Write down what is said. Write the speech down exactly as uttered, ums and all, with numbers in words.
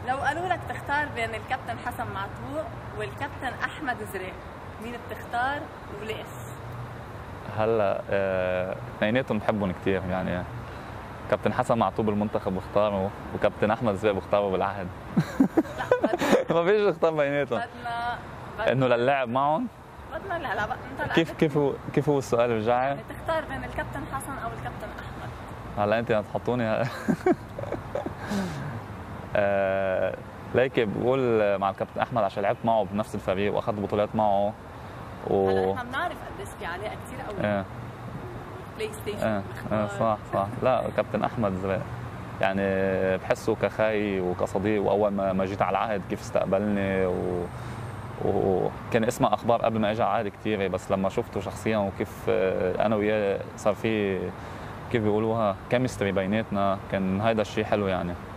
لو قالوا لك تختار بين الكابتن حسن معطوق والكابتن احمد زريق، مين بتختار وليش؟ هلا اثنيناتهم بحبهم كثير يعني. كابتن حسن معطوق بالمنتخب بختاره، وكابتن احمد زريق بختاره بالعهد. لا ما فيش اختار بيناتهم. بدنا انه للعب معهم؟ بدنا لا لا بقى انت كيف كيف هو كيف هو السؤال رجعي؟ يعني تختار بين الكابتن حسن او الكابتن احمد. هلا انت هتحطوني آه... ليكي بقول مع الكابتن احمد عشان لعبت معه بنفس الفريق واخذت بطولات معه و... هلا احنا بنعرف قديش في علاقه كثير قوي. ايه بلاي ستيشن ايه ايه صح صح. لا كابتن احمد زريق يعني بحسه كخاي وكصديق، واول ما ما جيت على العهد كيف استقبلني و... وكان اسمع اخبار قبل ما اجي على العهد كثيره، بس لما شفته شخصيا وكيف انا وياه صار في كيف بيقولوها كيمستري بيناتنا، كان هيدا الشيء حلو يعني.